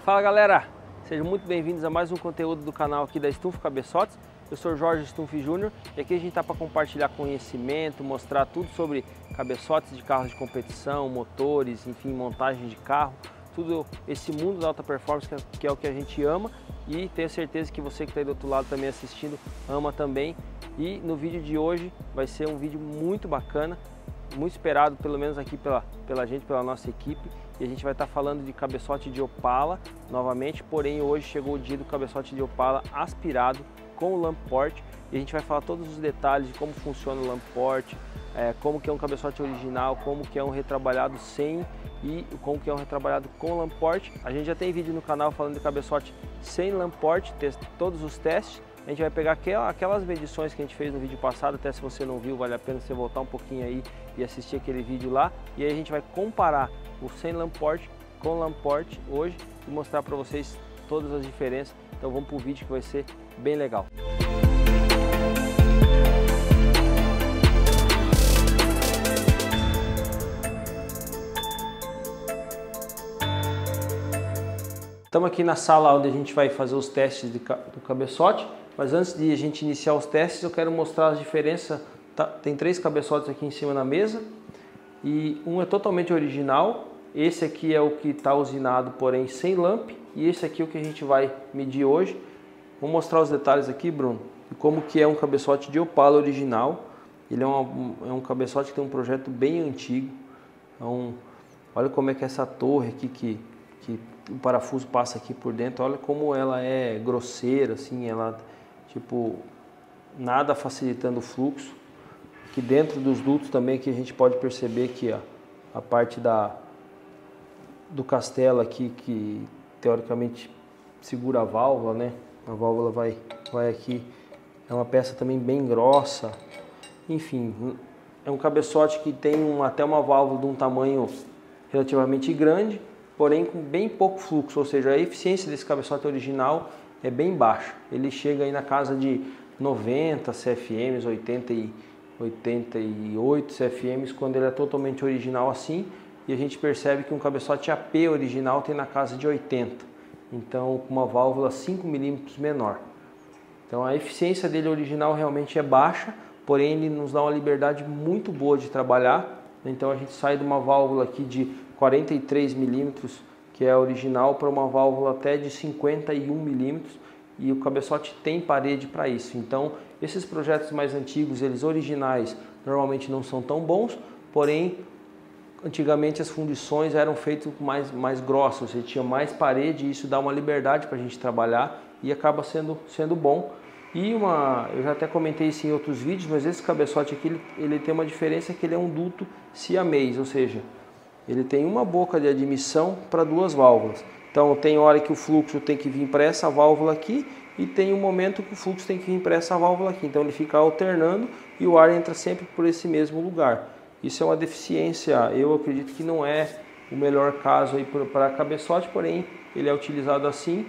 Fala galera, sejam muito bem-vindos a mais um conteúdo do canal aqui da Stumpf Cabeçotes. Eu sou Jorge Stumpf Júnior e aqui a gente está para compartilhar conhecimento, mostrar tudo sobre cabeçotes de carros de competição, motores, enfim, montagem de carro, tudo esse mundo da alta performance que é o que a gente ama, e tenho certeza que você que está aí do outro lado também assistindo ama também. E no vídeo de hoje vai ser um vídeo muito bacana, muito esperado, pelo menos aqui pela gente, pela nossa equipe, e a gente vai estar falando de cabeçote de Opala novamente, porém hoje chegou o dia do cabeçote de Opala aspirado com o Lamport, e a gente vai falar todos os detalhes de como funciona o Lamport, como que é um cabeçote original, como que é um retrabalhado sem e como que é um retrabalhado com Lamport. A gente já tem vídeo no canal falando de cabeçote sem Lamport, todos os testes. A gente vai pegar aquelas medições que a gente fez no vídeo passado, até se você não viu, vale a pena você voltar um pouquinho aí e assistir aquele vídeo lá. E aí a gente vai comparar o sem Lamport com Lamport hoje e mostrar para vocês todas as diferenças. Então vamos para o vídeo que vai ser bem legal. Estamos aqui na sala onde a gente vai fazer os testes do cabeçote, mas antes de a gente iniciar os testes eu quero mostrar as diferenças. Tem 3 cabeçotes aqui em cima na mesa e um é totalmente original, esse aqui é o que está usinado, porém sem lamp, e esse aqui é o que a gente vai medir hoje. Vou mostrar os detalhes aqui, Bruno, de como que é um cabeçote de Opala original. Ele é um cabeçote que tem um projeto bem antigo. Então, olha como é que é essa torre aqui que o parafuso passa aqui por dentro, olha como ela é grosseira, assim, ela, tipo, nada facilitando o fluxo. Aqui dentro dos dutos também que a gente pode perceber que a parte do castelo aqui, que teoricamente segura a válvula, né? A válvula vai aqui, é uma peça também bem grossa. Enfim, é um cabeçote que tem até uma válvula de um tamanho relativamente grande, porém com bem pouco fluxo, ou seja, a eficiência desse cabeçote original é bem baixa. Ele chega aí na casa de 90 CFMs, 88 CFMs quando ele é totalmente original assim, e a gente percebe que um cabeçote AP original tem na casa de 80, então com uma válvula 5 milímetros menor. Então a eficiência dele original realmente é baixa, porém ele nos dá uma liberdade muito boa de trabalhar. Então a gente sai de uma válvula aqui de 43 milímetros, que é original, para uma válvula até de 51 milímetros, e o cabeçote tem parede para isso. Então esses projetos mais antigos, eles originais, normalmente não são tão bons, porém antigamente as fundições eram feitas mais grossas, você tinha mais parede, e isso dá uma liberdade para a gente trabalhar e acaba sendo bom. E eu já até comentei isso em outros vídeos, mas esse cabeçote aqui ele tem uma diferença, que ele é um duto siamês, ou seja, ele tem uma boca de admissão para 2 válvulas. Então tem hora que o fluxo tem que vir para essa válvula aqui e tem um momento que o fluxo tem que vir para essa válvula aqui. Então ele fica alternando e o ar entra sempre por esse mesmo lugar. Isso é uma deficiência, eu acredito que não é o melhor caso aí para cabeçote, porém ele é utilizado assim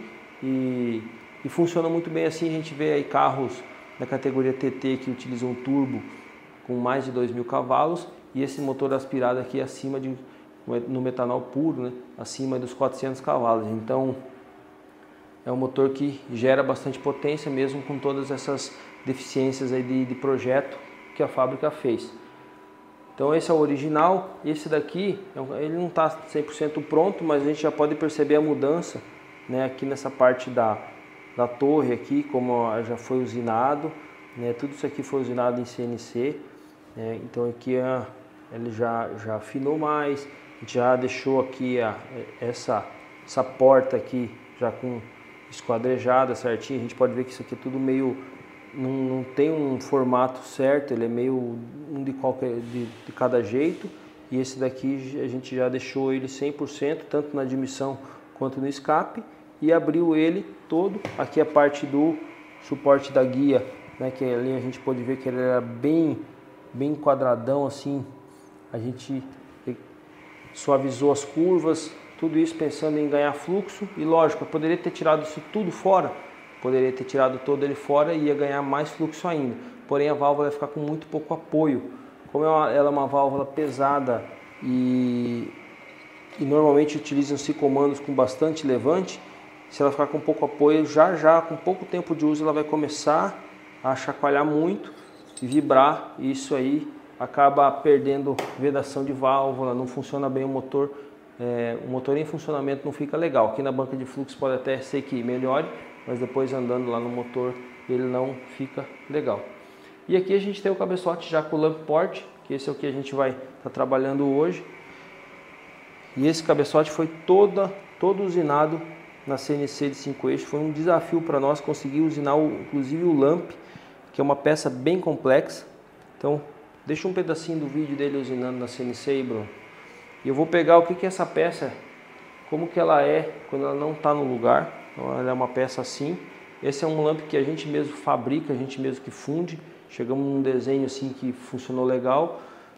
e funciona muito bem assim. A gente vê aí carros da categoria TT que utilizam turbo com mais de 2.000 cavalos, e esse motor aspirado aqui acima no metanol puro, né, acima dos 400 cavalos. Então é um motor que gera bastante potência mesmo com todas essas deficiências aí de projeto que a fábrica fez. Então esse é o original. Esse daqui, ele não está 100% pronto, mas a gente já pode perceber a mudança, né, aqui nessa parte da torre aqui, como já foi usinado, né, tudo isso aqui foi usinado em CNC, né, então aqui ele já afinou mais, a gente já deixou aqui essa porta aqui já com esquadrejada certinho. A gente pode ver que isso aqui é tudo meio, não tem um formato certo, ele é meio de cada jeito, e esse daqui a gente já deixou ele 100%, tanto na admissão quanto no escape, e abriu ele todo. Aqui a parte do suporte da guia, né, que ali a gente pode ver que ele era bem quadradão assim. A gente suavizou as curvas, tudo isso pensando em ganhar fluxo, e lógico, eu poderia ter tirado isso tudo fora, poderia ter tirado todo ele fora e ia ganhar mais fluxo ainda, porém a válvula ia ficar com muito pouco apoio. Como ela é uma válvula pesada e e normalmente utilizam-se comandos com bastante levante, se ela ficar com pouco apoio, já com pouco tempo de uso ela vai começar a chacoalhar muito e vibrar, e isso aí acaba perdendo vedação de válvula, não funciona bem o motor em funcionamento não fica legal. Aqui na banca de fluxo pode até ser que melhore, mas depois andando lá no motor ele não fica legal. E aqui a gente tem o cabeçote já com o lamp port, que esse é o que a gente vai estar trabalhando hoje. E esse cabeçote foi todo usinado na CNC de 5 eixos. Foi um desafio para nós conseguir usinar inclusive o lamp, que é uma peça bem complexa. Então deixa um pedacinho do vídeo dele usinando na CNC aí, Bruno. E eu vou pegar o que é essa peça, como que ela é quando ela não está no lugar. Então, ela é uma peça assim. Esse é um lamp que a gente mesmo fabrica, a gente mesmo que funde. Chegamos num desenho assim que funcionou legal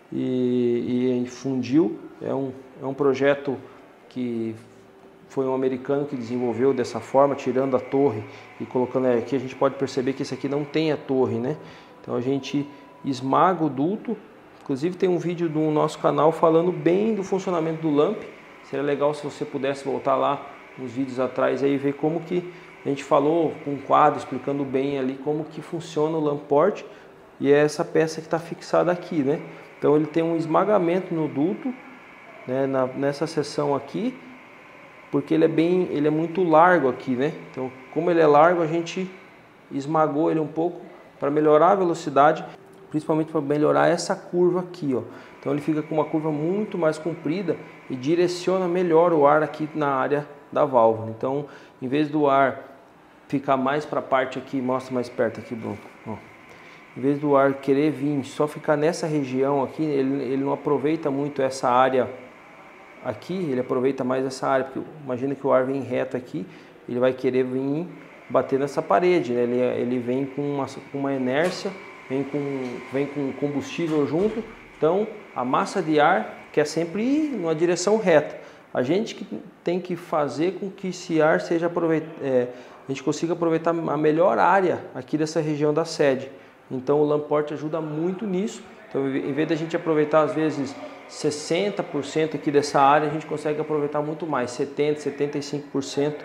e fundiu. É um projeto que foi um americano que desenvolveu dessa forma, tirando a torre e colocando aqui. A gente pode perceber que esse aqui não tem a torre, né? Então a gente esmaga o duto. Inclusive tem um vídeo do nosso canal falando bem do funcionamento do lamp. Seria legal se você pudesse voltar lá uns vídeos atrás aí e ver como que a gente falou com um quadro explicando bem ali como que funciona o lamp port. E é essa peça que está fixada aqui, né? Então ele tem um esmagamento no duto, né, nessa seção aqui, porque ele é muito largo aqui, né? Então como ele é largo, a gente esmagou ele um pouco para melhorar a velocidade, principalmente para melhorar essa curva aqui, ó. Então ele fica com uma curva muito mais comprida e direciona melhor o ar aqui na área da válvula. Então, em vez do ar ficar mais para a parte aqui, mostra mais perto aqui, Bruno. Ó. Em vez do ar querer vir só ficar nessa região aqui, ele não aproveita muito essa área aqui, ele aproveita mais essa área, porque imagina que o ar vem reto aqui, ele vai querer vir bater nessa parede, né? Ele vem com uma inércia, vem com combustível junto, então a massa de ar quer sempre ir numa direção reta. A gente que tem que fazer com que esse ar seja a gente consiga aproveitar a melhor área aqui dessa região da sede. Então o lamp port ajuda muito nisso. Então em vez da gente aproveitar às vezes 60% aqui dessa área, a gente consegue aproveitar muito mais, 70%, 75%,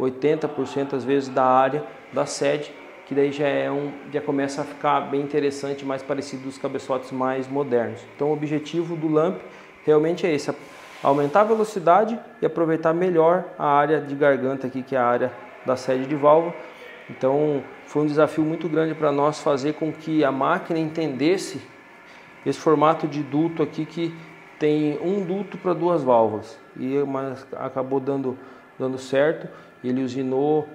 80% às vezes da área da sede, que daí já começa a ficar bem interessante, mais parecido dos cabeçotes mais modernos. Então o objetivo do lamp realmente é esse, aumentar a velocidade e aproveitar melhor a área de garganta aqui, que é a área da sede de válvula. Então foi um desafio muito grande para nós fazer com que a máquina entendesse esse formato de duto aqui, que tem um duto para duas válvulas, mas acabou dando certo. Ele usinou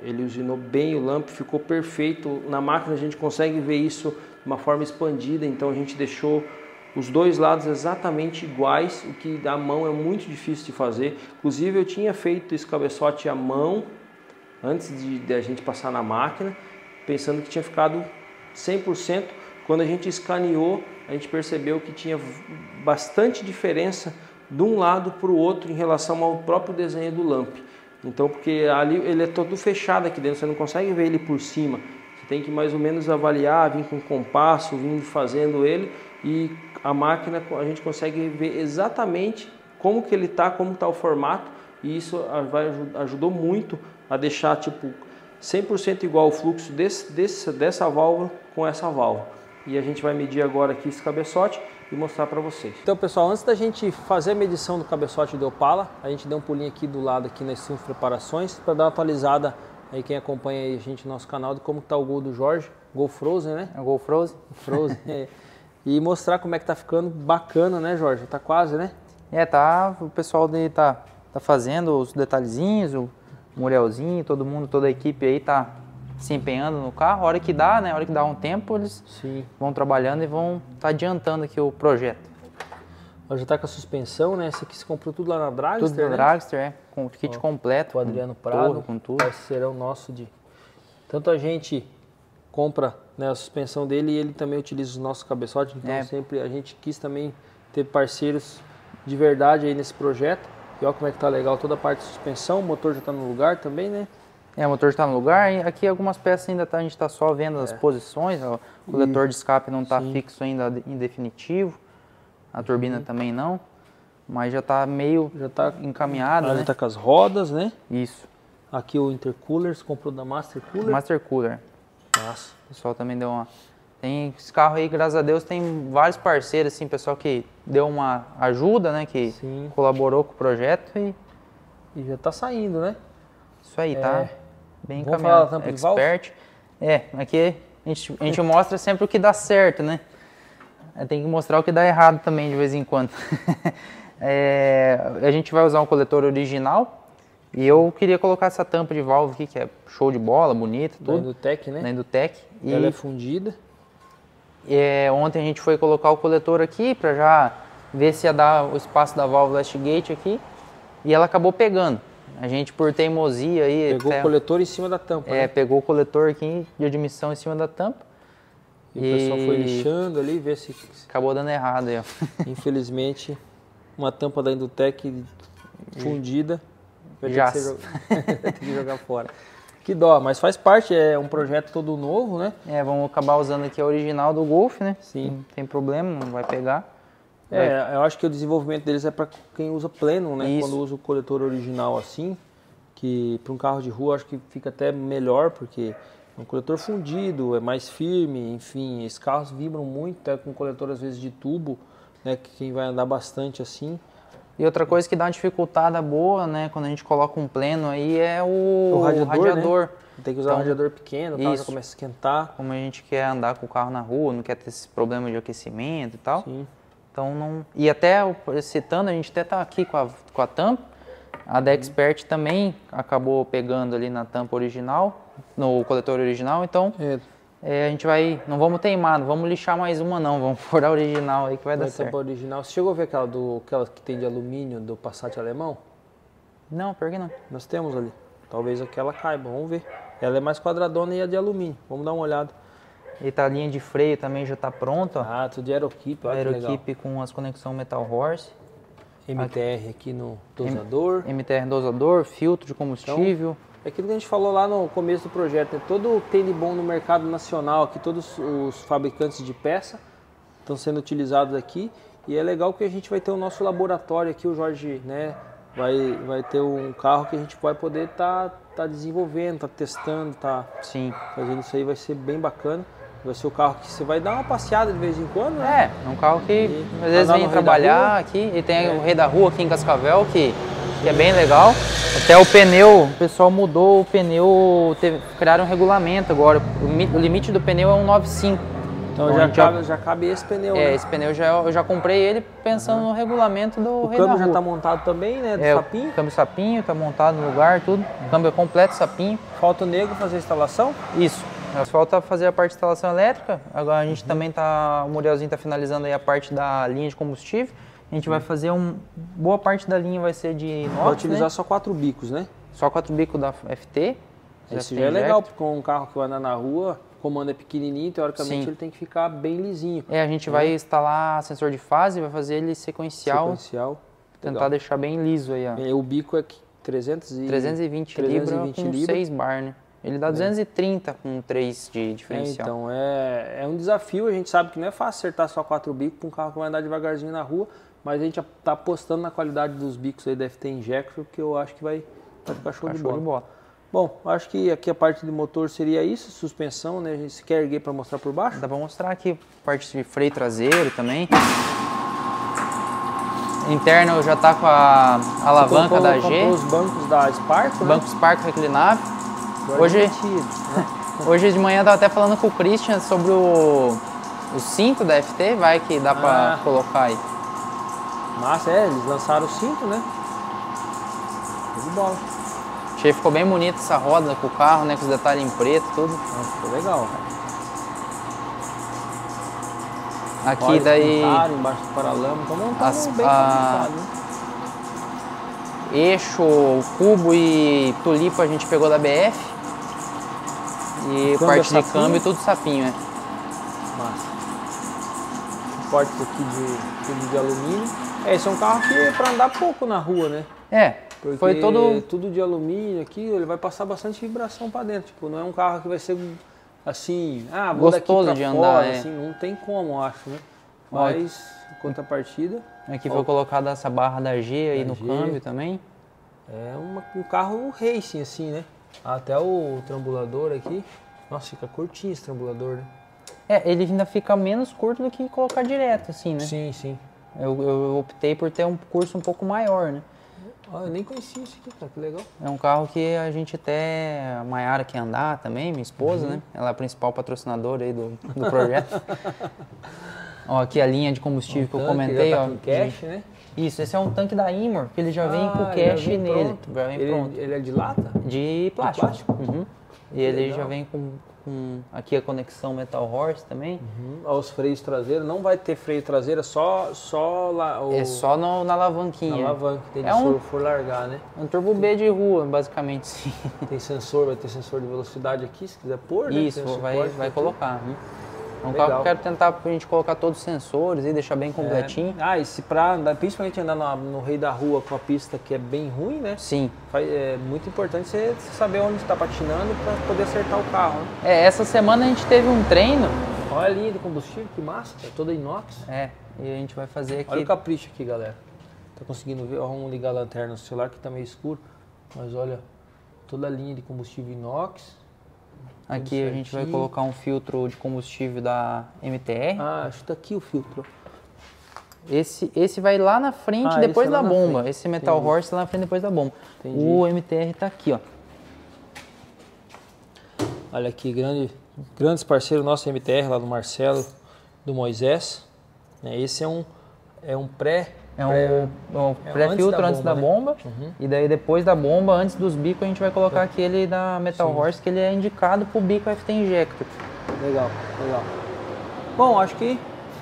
bem o lamp, ficou perfeito. Na máquina a gente consegue ver isso de uma forma expandida, então a gente deixou os dois lados exatamente iguais, o que à mão é muito difícil de fazer. Inclusive eu tinha feito esse cabeçote à mão antes de a gente passar na máquina, pensando que tinha ficado 100%. Quando a gente escaneou, a gente percebeu que tinha bastante diferença de um lado para o outro em relação ao próprio desenho do lamp. Então, porque ali ele é todo fechado aqui dentro, você não consegue ver ele por cima. Você tem que mais ou menos avaliar, vir com compasso, vir fazendo ele, e a máquina a gente consegue ver exatamente como que ele está, como está o formato, e isso ajudou muito a deixar tipo 100% igual o fluxo dessa válvula com essa válvula. E a gente vai medir agora aqui esse cabeçote e mostrar para vocês. Então pessoal, antes da gente fazer a medição do cabeçote do Opala, a gente deu um pulinho aqui do lado aqui nas cinco preparações para dar uma atualizada aí quem acompanha aí a gente no nosso canal de como está o Gol do Jorge, Gol Frozen, né? É o Gol Frozen. Frozen. É. E mostrar como é que tá ficando bacana, né, Jorge? Tá quase, né? Tá, o pessoal dele tá fazendo os detalhezinhos, o Murielzinho, todo mundo, toda a equipe aí tá se empenhando no carro. A hora que dá, né? A hora que dá um tempo, eles vão trabalhando e vão adiantando aqui o projeto. Já tá com a suspensão, né? Esse aqui se comprou tudo lá na Dragster, tudo na Dragster, com o kit completo. O Adriano Prado, com tudo. Parceirão nosso de... Tanto a gente compra, né, a suspensão dele e ele também utiliza os nossos cabeçotes. Então sempre a gente quis também ter parceiros de verdade aí nesse projeto. E olha como é que tá legal toda a parte de suspensão. O motor já tá no lugar também, né? O motor está no lugar. E aqui algumas peças ainda a gente está só vendo as posições. O coletor de escape não está fixo ainda em definitivo. A turbina também não. mas já tá meio encaminhada, né? Já tá com as rodas, né? Isso. Aqui o intercooler, você comprou da Master Cooler? Master Cooler. Nossa. O pessoal também deu uma... Tem esse carro aí, graças a Deus, tem vários parceiros, assim, pessoal que deu uma ajuda, né? Que colaborou com o projeto e já tá saindo, né? Isso aí, tá bem Vamos encaminhado. falar da tampa de válvula? Aqui a gente mostra sempre o que dá certo, né? Tem que mostrar o que dá errado também de vez em quando. A gente vai usar um coletor original e eu queria colocar essa tampa de válvula aqui, que é show de bola, bonita, tudo. Da Indutec, né? Da Indutec. Ela é fundida. Ontem a gente foi colocar o coletor aqui para já ver se ia dar o espaço da válvula Westgate aqui e ela acabou pegando. A gente, por teimosia aí... Pegou o coletor em cima da tampa, né? Pegou o coletor aqui de admissão em cima da tampa. E o pessoal foi lixando ali, ver se... Acabou dando errado aí, ó. Infelizmente, uma tampa da Indutec fundida. Vai ter que jogar fora. Que dó, mas faz parte, é um projeto todo novo, né? Vamos acabar usando aqui a original do Golf, né? Sim. Não tem problema, não vai pegar. Eu acho que o desenvolvimento deles é para quem usa pleno, né? Isso. Quando usa o coletor original assim, que para um carro de rua acho que fica até melhor, porque é um coletor fundido, é mais firme, enfim, esses carros vibram muito, até com coletor às vezes de tubo, né? Que quem vai andar bastante assim. E outra coisa que dá uma dificultada boa, né, quando a gente coloca um pleno aí é o radiador. Né? Tem que usar um radiador pequeno, o carro já começa a esquentar. Como a gente quer andar com o carro na rua, não quer ter esse problema de aquecimento e tal. Sim. Então não... E até, citando, a gente até tá aqui com a tampa. A da Expert também acabou pegando ali na tampa original, no coletor original, então a gente vai, não vamos teimar, não vamos lixar mais uma não, vamos pôr a original aí que vai dar certo. A tampa original, você chegou a ver aquela que tem de alumínio do Passat alemão? Não, por que não? Nós temos ali, talvez aquela caiba, vamos ver. Ela é mais quadradona e é de alumínio, vamos dar uma olhada. E tá a linha de freio também já tá pronta. Ah, tudo de Aerokeep, olha que legal. Aerokeep com as conexões Metal Horse. MTR aqui no dosador. MTR dosador, filtro de combustível. Então, é aquilo que a gente falou lá no começo do projeto, né? Todo o que tem de bom no mercado nacional aqui, todos os fabricantes de peça estão sendo utilizados aqui. E é legal que a gente vai ter o nosso laboratório aqui, o Jorge, né? Vai ter um carro que a gente vai poder tá desenvolvendo, tá testando, fazendo isso aí, vai ser bem bacana. Vai ser o carro que você vai dar uma passeada de vez em quando, né? É um carro que às vezes vem trabalhar aqui. E tem o Rei da Rua aqui em Cascavel, que é bem legal. Até o pneu, o pessoal mudou o pneu, criaram um regulamento agora. O limite do pneu é 1,95. Então já cabe esse pneu, né? Esse pneu eu já comprei ele pensando no regulamento do Rei da Rua. O câmbio já está montado também, né? Do sapinho? O câmbio sapinho, está montado no lugar, tudo. O câmbio é completo, sapinho. Falta o nego fazer a instalação? Isso. Falta fazer a parte de instalação elétrica. Agora a gente também o Murielzinho está finalizando aí a parte da linha de combustível. A gente vai fazer boa parte da linha vai ser de inox, vai utilizar só 4 bicos, né? Só 4 bicos da FT. Isso já é legal, porque com um carro que vai andar na rua, o comando é pequenininho, teoricamente ele tem que ficar bem lisinho. A gente vai instalar sensor de fase, vai fazer ele sequencial. Tentar legal. Deixar bem liso aí, ó. O bico é 320 libras com 6 bar, né? Ele dá 230 com 3 de diferencial. Então, é um desafio. A gente sabe que não é fácil acertar só 4 bicos com um carro que vai andar devagarzinho na rua, mas a gente está apostando na qualidade dos bicos aí da FT Injector, que eu acho que vai ficar show de bola. Bom, acho que aqui a parte de motor seria isso, suspensão, né? A gente quer erguer para mostrar por baixo? Dá para mostrar aqui a parte de freio traseiro também. Interno já está com a alavanca da G. Comprou os bancos da Sparco, Banco Sparco reclinável. Hoje de manhã eu estava até falando com o Christian sobre o cinto da FT, vai que dá para colocar aí. Massa, eles lançaram o cinto, né? Show de bola. Achei, ficou bem bonita essa roda com o carro, né? Com os detalhes em preto, tudo. Ficou legal. Aqui olha, daí... embaixo do paralama, então montamos bem complicado, né? Eixo, cubo e tulipa a gente pegou da BF. E parte de câmbio tudo sapinho, né? Massa. Portas aqui tudo de alumínio. Esse é um carro que é para andar pouco na rua, né? Porque foi tudo de alumínio aqui, ele vai passar bastante vibração para dentro. Tipo, não é um carro que vai ser assim, vou gostoso daqui pra de fora, andar, assim, não tem como, eu acho, né? Mas, contrapartida... Aqui foi colocada essa barra da G aí no G. câmbio também. É um carro racing, assim, né? Até o trambulador aqui. Nossa, fica curtinho esse trambulador, né? Ele ainda fica menos curto do que colocar direto, assim, né? Sim, sim. Eu optei por ter um curso um pouco maior, né? Eu nem conhecia isso aqui, cara, que legal. É um carro que a gente até... A Mayara quer andar também, minha esposa, né? Ela é a principal patrocinadora aí do projeto. Ó, aqui a linha de combustível que eu comentei, já tá ó. com cash, né? Isso, esse é um tanque da Imor, que ele já vem com o já cash vem nele. pronto. Já vem pronto. Ele é de lata? De plástico. plástico? Uhum. E ele legal. já vem com aqui a conexão Metal Horse também. Os freios traseiros, não vai ter freio traseiro, só lá É só na alavanquinha. na alavanca, tem for largar, né? Um turbo B de rua, basicamente, sim. Tem sensor, vai ter sensor de velocidade aqui, se quiser pôr, né? Isso, vai colocar. É um carro que eu quero tentar pra gente colocar todos os sensores e deixar bem completinho. E se principalmente andar no rei da rua com a pista que é bem ruim, né? Sim. É muito importante você saber onde está patinando para poder acertar o carro, né? Essa semana a gente teve um treino. Olha a linha de combustível, que massa, é toda inox. E a gente vai fazer aqui. Olha o capricho aqui, galera. Tá conseguindo ver? Vamos ligar a lanterna no celular que tá meio escuro. Mas olha, toda a linha de combustível inox. Aqui a gente vai colocar um filtro de combustível da MTR. Acho que tá aqui o filtro. Esse vai lá na frente, depois da bomba. Frente. Esse Metal Horse lá na frente, depois da bomba. Entendi. O MTR tá aqui, ó. Olha aqui, grandes parceiros nosso MTR, lá do Marcelo, do Moisés. Esse é um pré... pré-filtro antes da bomba, e daí depois da bomba, antes dos bicos, a gente vai colocar aquele da Metal Horse, que ele é indicado para o bico FT Injector. Legal. Bom, acho que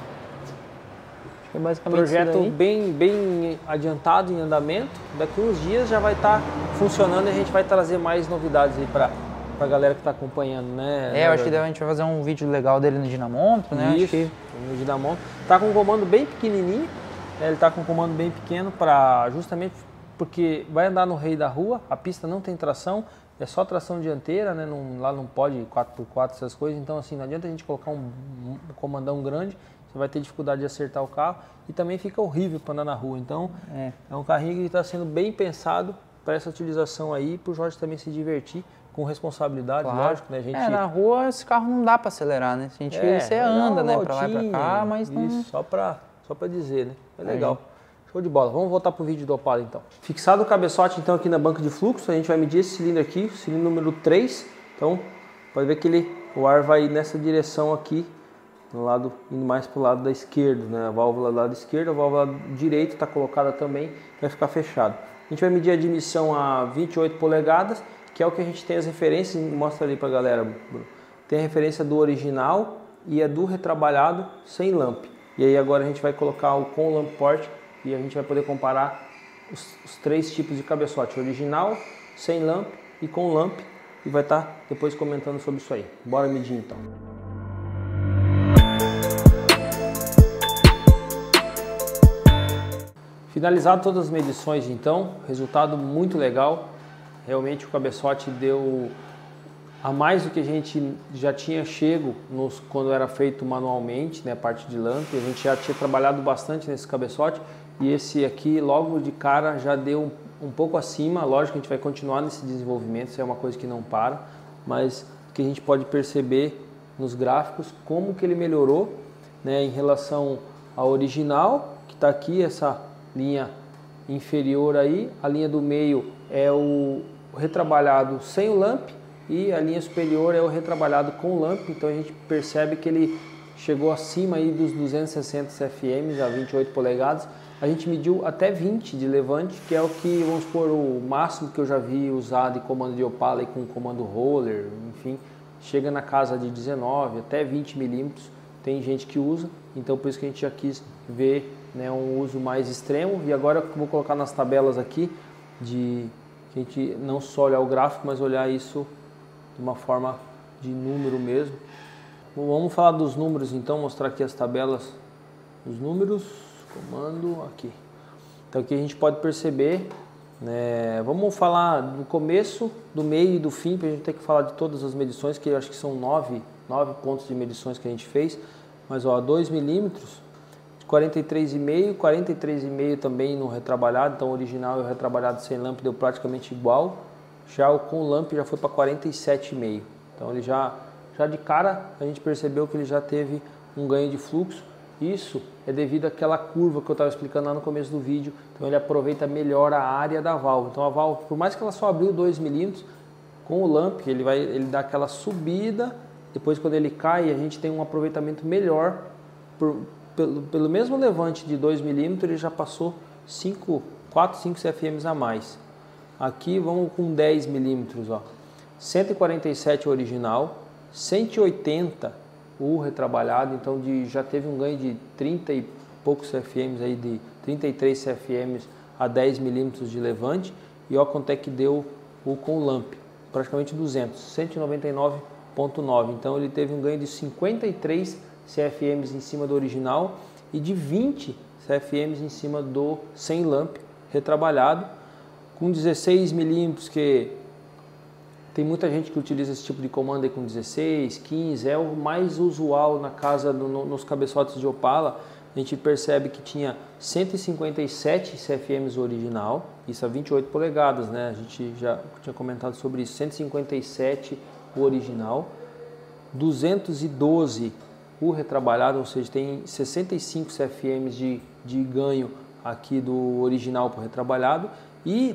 é basicamente projeto bem adiantado em andamento. Daqui uns dias já vai estar funcionando e a gente vai trazer mais novidades aí para a galera que está acompanhando, né? Eu acho que a gente vai fazer um vídeo legal dele no dinamômetro, né? Isso, no dinamômetro. Tá com um comando bem pequenininho. Ele está com um comando bem pequeno justamente porque vai andar no rei da rua, a pista não tem tração, é só tração dianteira, né? Lá não pode 4x4, essas coisas, então assim, não adianta a gente colocar um comandão grande, você vai ter dificuldade de acertar o carro e também fica horrível para andar na rua. Então é um carrinho que está sendo bem pensado para essa utilização aí, para o Jorge também se divertir com responsabilidade, lógico, né? Na rua esse carro não dá para acelerar, né? A gente você anda, né, para lá e para cá, mas não... Isso, só para dizer, né? É legal. Show de bola. Vamos voltar pro vídeo do Opala então. Fixado o cabeçote então aqui na banca de fluxo, a gente vai medir esse cilindro aqui, o cilindro número 3. Então, pode ver que o ar vai nessa direção aqui, indo mais pro lado da esquerda, né? A válvula do lado esquerdo, a válvula do direito está colocada também, vai ficar fechado. A gente vai medir a admissão a 28 polegadas, que é o que a gente tem as referências, mostra ali pra galera, Bruno. Tem a referência do original e a do retrabalhado sem lamp. E aí agora a gente vai colocar o com lamp port e a gente vai poder comparar os 3 tipos de cabeçote, original, sem lamp e com lamp, e vai estar depois comentando sobre isso aí. Bora medir então. Finalizado todas as medições então, resultado muito legal. Realmente o cabeçote deu a mais do que a gente já tinha chego quando era feito manualmente, né, a parte de lamp. A gente já tinha trabalhado bastante nesse cabeçote e esse aqui logo de cara já deu um pouco acima. Lógico que a gente vai continuar nesse desenvolvimento, isso é uma coisa que não para, mas que a gente pode perceber nos gráficos como que ele melhorou, né, em relação ao original, que está aqui essa linha inferior aí, a linha do meio é o retrabalhado sem o lamp, e a linha superior é o retrabalhado com lamp. Então a gente percebe que ele chegou acima aí dos 260 CFM a 28 polegadas. A gente mediu até 20 de levante, que é o que, vamos supor, o máximo que eu já vi usado em comando de Opala e com comando roller, enfim, chega na casa de 19 até 20 milímetros. Tem gente que usa, então por isso que a gente já quis ver, né, um uso mais extremo. E agora eu vou colocar nas tabelas aqui de a gente não só olhar o gráfico, mas olhar isso de uma forma de número mesmo. Bom, vamos falar dos números então, mostrar aqui as tabelas dos números, comando aqui. Então aqui a gente pode perceber, né, vamos falar do começo, do meio e do fim, para a gente ter que falar de todas as medições, que eu acho que são 9 pontos de medições que a gente fez, mas ó, 2 milímetros, 43,5, 43,5 também no retrabalhado, então o original e o retrabalhado sem lamp deu praticamente igual. Já o com lamp já foi para 47,5. Então ele já de cara a gente percebeu que ele já teve um ganho de fluxo. Isso é devido àquela curva que eu estava explicando lá no começo do vídeo. Então ele aproveita melhor a área da válvula. Então a válvula, por mais que ela só abriu 2 milímetros, com o lamp ele dá aquela subida. Depois quando ele cai a gente tem um aproveitamento melhor. Pelo mesmo levante de 2 milímetros ele já passou 4, 5 CFMs a mais. Aqui vamos com 10 milímetros, ó. 147 o original, 180 o retrabalhado, então já teve um ganho de 30 e poucos CFMs, aí de 33 CFMs a 10 milímetros de levante. E ó quanto é que deu o com lamp, praticamente 200, 199,9. Então ele teve um ganho de 53 CFMs em cima do original e de 20 CFMs em cima do sem lamp retrabalhado, com 16 milímetros, que tem muita gente que utiliza esse tipo de comando aí com 16, 15, é o mais usual na casa, nos cabeçotes de Opala. A gente percebe que tinha 157 CFMs original, isso a 28 polegadas, né? A gente já tinha comentado sobre isso, 157 o original, 212 o retrabalhado, ou seja, tem 65 CFMs de ganho aqui do original para o retrabalhado, e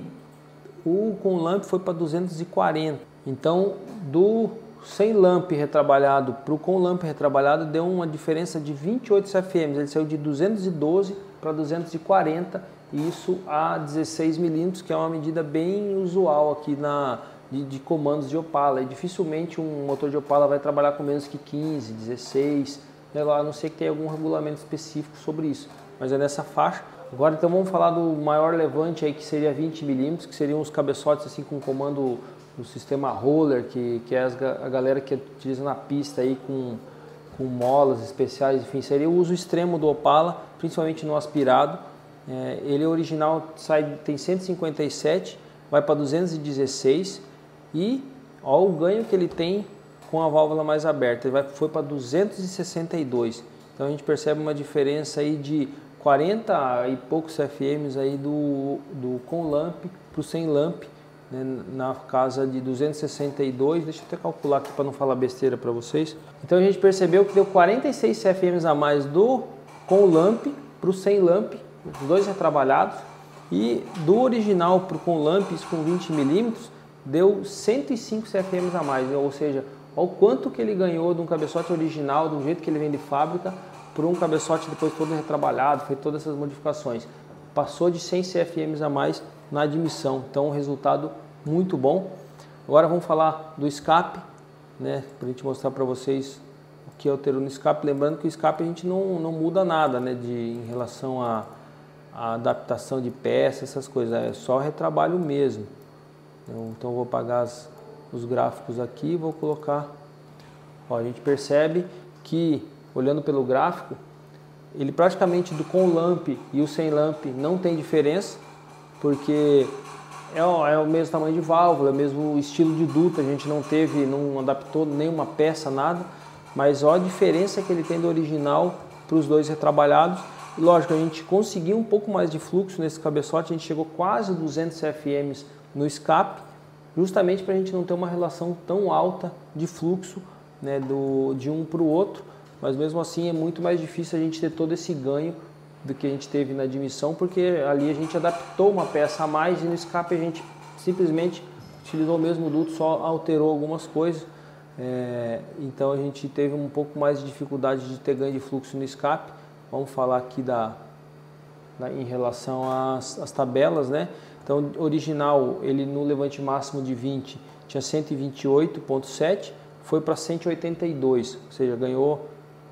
o com lamp foi para 240. Então, do sem lamp retrabalhado para o com lamp retrabalhado deu uma diferença de 28 CFMs. Ele saiu de 212 para 240, e isso a 16 milímetros, que é uma medida bem usual aqui de comandos de Opala. E dificilmente um motor de Opala vai trabalhar com menos que 15, 16, a não ser que tenha algum regulamento específico sobre isso, mas é nessa faixa. Agora então vamos falar do maior levante aí, que seria 20 milímetros, que seriam os cabeçotes assim com comando do sistema roller, que é a galera que utiliza na pista aí com molas especiais, enfim, seria o uso extremo do Opala, principalmente no aspirado. Ele original tem 157, vai para 216, e ó, o ganho que ele tem com a válvula mais aberta, ele foi para 262. Então a gente percebe uma diferença aí de 40 e poucos CFMs aí do com lamp para o sem lamp, né, na casa de 262. Deixa eu até calcular aqui para não falar besteira para vocês. Então a gente percebeu que deu 46 CFMs a mais do com lamp para o sem lamp, os dois retrabalhados, e do original para o com lamp, isso com 20 milímetros, deu 105 CFMs a mais, ou seja, olha o quanto que ele ganhou de um cabeçote original, do jeito que ele vem de fábrica, por um cabeçote depois todo retrabalhado, fez todas essas modificações. Passou de 100 CFMs a mais na admissão, então um resultado muito bom. Agora vamos falar do escape, né, para a gente mostrar para vocês o que alterou no escape. Lembrando que o escape a gente não muda nada, né, em relação à adaptação de peças, essas coisas, é só retrabalho mesmo. Então vou apagar os gráficos aqui, vou colocar. Ó, a gente percebe que, olhando pelo gráfico, ele praticamente do com lamp e o sem lamp não tem diferença, porque é o mesmo tamanho de válvula, é o mesmo estilo de duto, a gente não adaptou nenhuma peça, nada, mas ó a diferença que ele tem do original para os dois retrabalhados. E lógico, a gente conseguiu um pouco mais de fluxo nesse cabeçote, a gente chegou quase 200 CFMs no escape, justamente para a gente não ter uma relação tão alta de fluxo, né, de um para o outro, mas mesmo assim é muito mais difícil a gente ter todo esse ganho do que a gente teve na admissão, porque ali a gente adaptou uma peça a mais e no escape a gente simplesmente utilizou o mesmo duto, só alterou algumas coisas. Então a gente teve um pouco mais de dificuldade de ter ganho de fluxo no escape. Vamos falar aqui em relação às tabelas, né? Então, original, ele no levante máximo de 20 tinha 128,7, foi para 182, ou seja, ganhou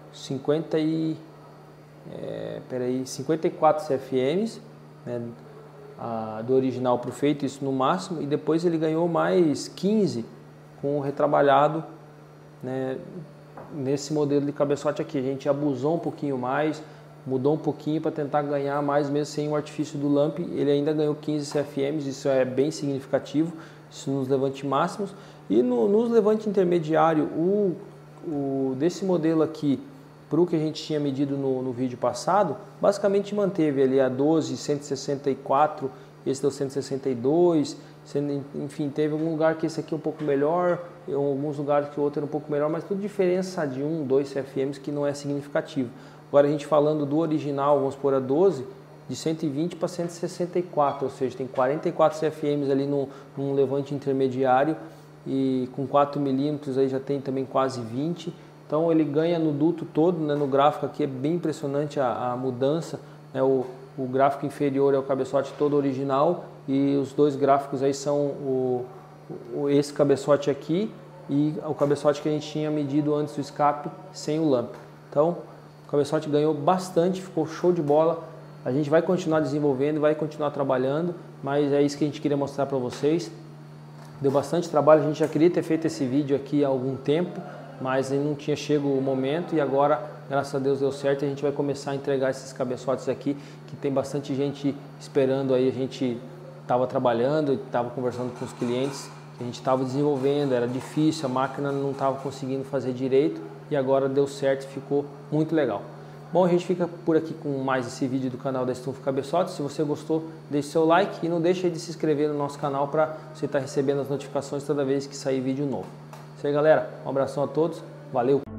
54 CFMs, né, do original para o feito, isso no máximo, e depois ele ganhou mais 15 com o retrabalhado, né, nesse modelo de cabeçote aqui. A gente abusou um pouquinho mais, mudou um pouquinho para tentar ganhar mais, mesmo sem o artifício do lamp. Ele ainda ganhou 15 CFMs, isso é bem significativo, isso nos levantes máximos. E nos levantes intermediário, desse modelo aqui para o que a gente tinha medido no vídeo passado, basicamente manteve ali a 12, 164, esse deu 162, enfim, teve algum lugar que esse aqui é um pouco melhor, em alguns lugares que o outro era um pouco melhor, mas tudo diferença de 1, 2 CFMs que não é significativo. Agora a gente falando do original, vamos pôr a 12, de 120 para 164, ou seja, tem 44 CFMs ali num levante intermediário e com 4 milímetros aí já tem também quase 20. Então ele ganha no duto todo, né? No gráfico aqui é bem impressionante a mudança, né? O gráfico inferior é o cabeçote todo original e os dois gráficos aí são esse cabeçote aqui e o cabeçote que a gente tinha medido antes do escape sem o lamp. Então o cabeçote ganhou bastante, ficou show de bola. A gente vai continuar desenvolvendo, vai continuar trabalhando, mas é isso que a gente queria mostrar para vocês. Deu bastante trabalho, a gente já queria ter feito esse vídeo aqui há algum tempo, mas ainda não tinha chegado o momento e agora, graças a Deus, deu certo e a gente vai começar a entregar esses cabeçotes aqui, que tem bastante gente esperando aí. A gente estava trabalhando, estava conversando com os clientes, a gente estava desenvolvendo, era difícil, a máquina não estava conseguindo fazer direito e agora deu certo e ficou muito legal. Bom, a gente fica por aqui com mais esse vídeo do canal da Stumpf Cabeçotes. Se você gostou, deixe seu like e não deixe de se inscrever no nosso canal para você estar recebendo as notificações toda vez que sair vídeo novo. Isso aí, galera. Um abração a todos. Valeu!